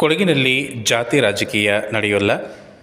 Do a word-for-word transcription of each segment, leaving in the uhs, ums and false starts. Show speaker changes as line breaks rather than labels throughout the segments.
ಕೊಡಗಿನಲ್ಲಿ ಜಾತಿ ರಾಜಕೀಯ ನಡೆಯೋಲ್ಲ.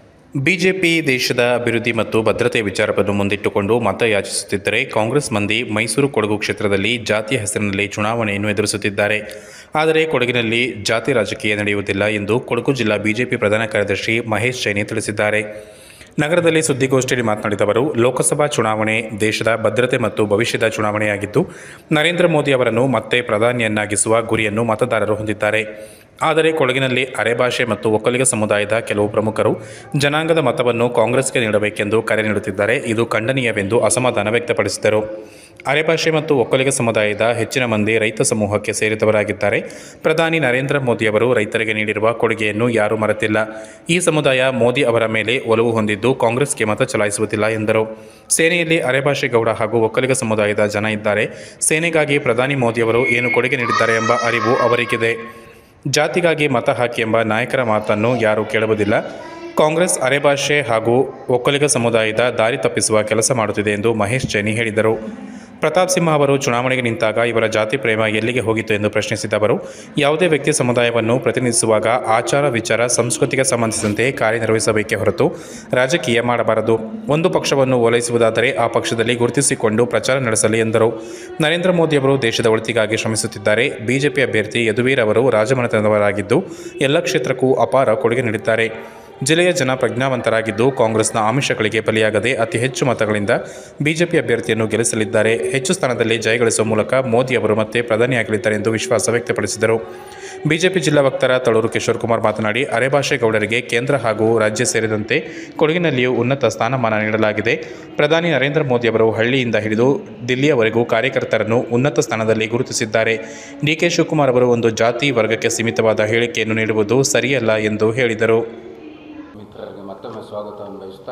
ಬಿಜೆಪಿ ದೇಶದ ಅಭಿವೃದ್ಧಿ ಮತ್ತು ಭದ್ರತೆ ವಿಚಾರವನ್ನು ಮುಂದಿಟ್ಟುಕೊಂಡು ಮತ ಯಾಚಿಸುತ್ತಿದ್ದರೆ, ಕಾಂಗ್ರೆಸ್ ಮಂದಿ ಮೈಸೂರು ಕೊಡಗು ಕ್ಷೇತ್ರದಲ್ಲಿ ಜಾತಿಯ ಹೆಸರಿನಲ್ಲಿ ಚುನಾವಣೆಯನ್ನು ಎದುರಿಸುತ್ತಿದ್ದಾರೆ. ಆದರೆ ಕೊಡಗಿನಲ್ಲಿ ಜಾತಿ ರಾಜಕೀಯ ನಡೆಯುವುದಿಲ್ಲ ಎಂದು ಕೊಡಗು ಜಿಲ್ಲಾ ಬಿಜೆಪಿ ಪ್ರಧಾನ ಕಾರ್ಯದರ್ಶಿ ಮಹೇಶ್ ಜೈನಿ ತಿಳಿಸಿದ್ದಾರೆ. ನಗರದಲ್ಲಿ ಸುದ್ದಿಗೋಷ್ಠಿಯಲ್ಲಿ ಮಾತನಾಡಿದ ಅವರು, ಲೋಕಸಭಾ ಚುನಾವಣೆ ದೇಶದ ಭದ್ರತೆ ಮತ್ತು ಭವಿಷ್ಯದ ಚುನಾವಣೆಯಾಗಿದ್ದು, ನರೇಂದ್ರ ಮೋದಿ ಅವರನ್ನು ಮತ್ತೆ ಪ್ರಧಾನಿಯನ್ನಾಗಿಸುವ ಗುರಿಯನ್ನು ಮತದಾರರು ಹೊಂದಿದ್ದಾರೆ. ಆದರೆ ಕೊಡಗಿನಲ್ಲಿ ಅರೆಭಾಷೆ ಮತ್ತು ಒಕ್ಕಲಿಗ ಸಮುದಾಯದ ಕೆಲವು ಪ್ರಮುಖರು ಜನಾಂಗದ ಮತವನ್ನು ಕಾಂಗ್ರೆಸ್ಗೆ ನೀಡಬೇಕೆಂದು ಕರೆ ನೀಡುತ್ತಿದ್ದಾರೆ. ಇದು ಖಂಡನೀಯವೆಂದು ಅಸಮಾಧಾನ ವ್ಯಕ್ತಪಡಿಸಿದರು. ಅರೆಭಾಷೆ ಮತ್ತು ಒಕ್ಕಲಿಗ ಸಮುದಾಯದ ಹೆಚ್ಚಿನ ಮಂದಿ ರೈತ ಸಮೂಹಕ್ಕೆ ಸೇರಿದವರಾಗಿದ್ದಾರೆ. ಪ್ರಧಾನಿ ನರೇಂದ್ರ ಮೋದಿಯವರು ರೈತರಿಗೆ ನೀಡಿರುವ ಕೊಡುಗೆಯನ್ನು ಯಾರೂ ಮರೆತಿಲ್ಲ. ಈ ಸಮುದಾಯ ಮೋದಿ ಅವರ ಮೇಲೆ ಒಲವು ಹೊಂದಿದ್ದು ಕಾಂಗ್ರೆಸ್ಗೆ ಮತ ಚಲಾಯಿಸುವುದಿಲ್ಲ ಎಂದರು. ಸೇನೆಯಲ್ಲಿ ಅರೆಭಾಷೆ ಗೌಡ ಹಾಗೂ ಒಕ್ಕಲಿಗ ಸಮುದಾಯದ ಜನ ಇದ್ದಾರೆ. ಸೇನೆಗಾಗಿ ಪ್ರಧಾನಿ ಮೋದಿಯವರು ಏನು ಕೊಡುಗೆ ನೀಡಿದ್ದಾರೆ ಎಂಬ ಅರಿವು ಅವರಿಗಿದೆ. ಜಾತಿಗಾಗಿ ಮತ ಹಾಕಿ ಎಂಬ ನಾಯಕರ ಮಾತನ್ನು ಯಾರೂ ಕೇಳುವುದಿಲ್ಲ. ಕಾಂಗ್ರೆಸ್ ಅರೆಭಾಷೆ ಹಾಗೂ ಒಕ್ಕಲಿಗ ಸಮುದಾಯದ ದಾರಿ ತಪ್ಪಿಸುವ ಕೆಲಸ ಮಾಡುತ್ತಿದೆ ಎಂದು ಮಹೇಶ್ ಜೈನಿ ಹೇಳಿದರು. ಪ್ರತಾಪ್ ಸಿಂಹ ಅವರು ಚುನಾವಣೆಗೆ ನಿಂತಾಗ ಇವರ ಜಾತಿ ಪ್ರೇಮ ಎಲ್ಲಿಗೆ ಹೋಗಿತ್ತು ಎಂದು ಪ್ರಶ್ನಿಸಿದ ಅವರು, ಯಾವುದೇ ವ್ಯಕ್ತಿ ಸಮುದಾಯವನ್ನು ಪ್ರತಿನಿಧಿಸುವಾಗ ಆಚಾರ ವಿಚಾರ ಸಂಸ್ಕೃತಿಗೆ ಸಂಬಂಧಿಸಿದಂತೆ ಕಾರ್ಯನಿರ್ವಹಿಸಬೇಕೇ ಹೊರತು ರಾಜಕೀಯ ಮಾಡಬಾರದು. ಒಂದು ಪಕ್ಷವನ್ನು ಓಲೈಸುವುದಾದರೆ ಆ ಪಕ್ಷದಲ್ಲಿ ಗುರುತಿಸಿಕೊಂಡು ಪ್ರಚಾರ ನಡೆಸಲಿ ಎಂದರು. ನರೇಂದ್ರ ಮೋದಿಯವರು ದೇಶದ ಒಳಿತಿಗಾಗಿ ಶ್ರಮಿಸುತ್ತಿದ್ದಾರೆ. ಬಿಜೆಪಿ ಅಭ್ಯರ್ಥಿ ಯದುವೀರ್ ಅವರು ರಾಜಮನೆತನದವರಾಗಿದ್ದು ಎಲ್ಲ ಕ್ಷೇತ್ರಕ್ಕೂ ಅಪಾರ ಕೊಡುಗೆ ನೀಡಿದ್ದಾರೆ. ಜಿಲ್ಲೆಯ ಜನ ಪ್ರಜ್ಞಾವಂತರಾಗಿದ್ದು ಕಾಂಗ್ರೆಸ್ನ ಆಮಿಷಗಳಿಗೆ ಬಲಿಯಾಗದೆ ಅತಿ ಹೆಚ್ಚು ಮತಗಳಿಂದ ಬಿಜೆಪಿ ಅಭ್ಯರ್ಥಿಯನ್ನು ಗೆಲ್ಲಿಸಲಿದ್ದಾರೆ. ಹೆಚ್ಚು ಸ್ಥಾನದಲ್ಲಿ ಜಯಗಳಿಸುವ ಮೂಲಕ ಮೋದಿ ಅವರು ಮತ್ತೆ ಪ್ರಧಾನಿಯಾಗಲಿದ್ದಾರೆ ಎಂದು ವಿಶ್ವಾಸ ವ್ಯಕ್ತಪಡಿಸಿದರು. ಬಿಜೆಪಿ ಜಿಲ್ಲಾ ವಕ್ತಾರ ತಳೂರು ಕಿಶೋರ್ ಕುಮಾರ್ ಮಾತನಾಡಿ, ಅರೆಭಾಷೆ ಗೌಡರಿಗೆ ಕೇಂದ್ರ ಹಾಗೂ ರಾಜ್ಯ ಸೇರಿದಂತೆ ಕೊಡಗಿನಲ್ಲಿಯೂ ಉನ್ನತ ಸ್ಥಾನಮಾನ ನೀಡಲಾಗಿದೆ. ಪ್ರಧಾನಿ ನರೇಂದ್ರ ಮೋದಿ ಅವರು ಹಳ್ಳಿಯಿಂದ ಹಿಡಿದು ದಿಲ್ಲಿಯವರೆಗೂ ಕಾರ್ಯಕರ್ತರನ್ನು ಉನ್ನತ ಸ್ಥಾನದಲ್ಲಿ ಗುರುತಿಸಿದ್ದಾರೆ. ಡಿಕೆ ಶಿವಕುಮಾರ್ ಅವರು ಒಂದು ಜಾತಿ ವರ್ಗಕ್ಕೆ ಸೀಮಿತವಾದ ಹೇಳಿಕೆಯನ್ನು ನೀಡುವುದು ಸರಿಯಲ್ಲ ಎಂದು ಹೇಳಿದರು.
ಮಿತ್ರರಿಗೆ ಮತ್ತೊಮ್ಮೆ ಸ್ವಾಗತವನ್ನು ಬಯಸ್ತಾ,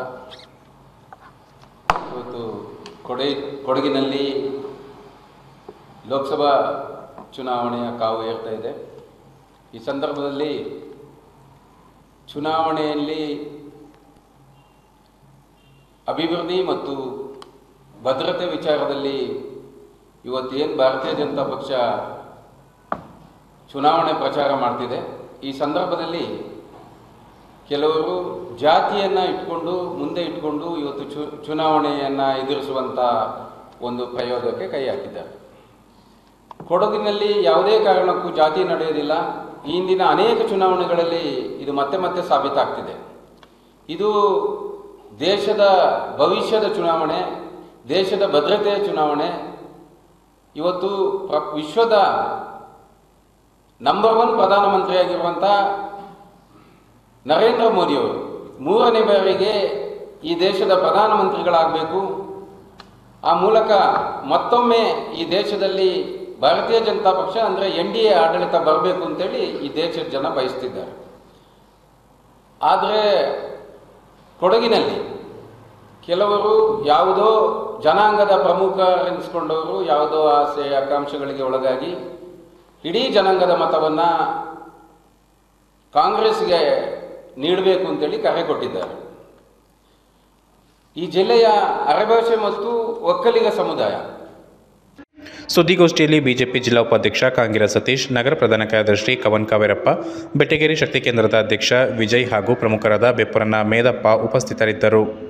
ಇವತ್ತು ಕೊಡೆ ಕೊಡಗಿನಲ್ಲಿ ಲೋಕಸಭಾ ಚುನಾವಣೆಯ ಕಾವು ಏರ್ತಾ ಇದೆ. ಈ ಸಂದರ್ಭದಲ್ಲಿ ಚುನಾವಣೆಯಲ್ಲಿ ಅಭಿವೃದ್ಧಿ ಮತ್ತು ಭದ್ರತೆ ವಿಚಾರದಲ್ಲಿ ಇವತ್ತೇನು ಭಾರತೀಯ ಜನತಾ ಪಕ್ಷ ಚುನಾವಣೆ ಪ್ರಚಾರ ಮಾಡ್ತಿದೆ, ಈ ಸಂದರ್ಭದಲ್ಲಿ ಕೆಲವರು ಜಾತಿಯನ್ನು ಇಟ್ಕೊಂಡು ಮುಂದೆ ಇಟ್ಕೊಂಡು ಇವತ್ತು ಚು ಚುನಾವಣೆಯನ್ನು ಎದುರಿಸುವಂಥ ಒಂದು ಪ್ರಯೋಗಕ್ಕೆ ಕೈ ಹಾಕಿದ್ದಾರೆ. ಕೊಡಗಿನಲ್ಲಿ ಯಾವುದೇ ಕಾರಣಕ್ಕೂ ಜಾತಿ ನಡೆಯೋದಿಲ್ಲ. ಈ ಹಿಂದಿನ ಅನೇಕ ಚುನಾವಣೆಗಳಲ್ಲಿ ಇದು ಮತ್ತೆ ಮತ್ತೆ ಸಾಬೀತಾಗ್ತಿದೆ. ಇದು ದೇಶದ ಭವಿಷ್ಯದ ಚುನಾವಣೆ, ದೇಶದ ಭದ್ರತೆಯ ಚುನಾವಣೆ. ಇವತ್ತು ಪ್ರ ವಿಶ್ವದ ನಂಬರ್ ಒನ್ ಪ್ರಧಾನಮಂತ್ರಿಯಾಗಿರುವಂಥ ನರೇಂದ್ರ ಮೋದಿಯವರು ಮೂರನೇ ಬಾರಿಗೆ ಈ ದೇಶದ ಪ್ರಧಾನಮಂತ್ರಿಗಳಾಗಬೇಕು. ಆ ಮೂಲಕ ಮತ್ತೊಮ್ಮೆ ಈ ದೇಶದಲ್ಲಿ ಭಾರತೀಯ ಜನತಾ ಪಕ್ಷ ಅಂದರೆ ಎನ್ ಡಿ ಎ ಆಡಳಿತ ಬರಬೇಕು ಅಂತೇಳಿ ಈ ದೇಶದ ಜನ ಬಯಸ್ತಿದ್ದಾರೆ. ಆದರೆ ಕೊಡಗಿನಲ್ಲಿ ಕೆಲವರು ಯಾವುದೋ ಜನಾಂಗದ ಪ್ರಮುಖರೆನಿಸ್ಕೊಂಡವರು ಯಾವುದೋ ಆಸೆ ಆಕಾಂಕ್ಷೆಗಳಿಗೆ ಒಳಗಾಗಿ ಇಡೀ ಜನಾಂಗದ ಮತವನ್ನು ಕಾಂಗ್ರೆಸ್ಗೆ ನೀಡಬೇಕು ಅಂತೇಳಿ ಕರೆ ಕೊಟ್ಟಿದ್ದಾರೆ. ಈ ಜಿಲ್ಲೆಯ ಅರೆಭಾಷೆ ಮತ್ತು ಒಕ್ಕಲಿಗ ಸಮುದಾಯ.
ಸುದ್ದಿಗೋಷ್ಠಿಯಲ್ಲಿ ಬಿಜೆಪಿ ಜಿಲ್ಲಾ ಉಪಾಧ್ಯಕ್ಷ ಕಾಂಗಿರ ಸತೀಶ್, ನಗರ ಪ್ರಧಾನ ಕಾರ್ಯದರ್ಶಿ ಕವನ್ ಕಾವೇರಪ್ಪ, ಬೆಟ್ಟಗೇರಿ ಶಕ್ತಿ ಕೇಂದ್ರದ ಅಧ್ಯಕ್ಷ ವಿಜಯ್ ಹಾಗೂ ಪ್ರಮುಖರಾದ ಬೆಪ್ಪರನ್ನ ಮೇದಪ್ಪ ಉಪಸ್ಥಿತರಿದ್ದರು.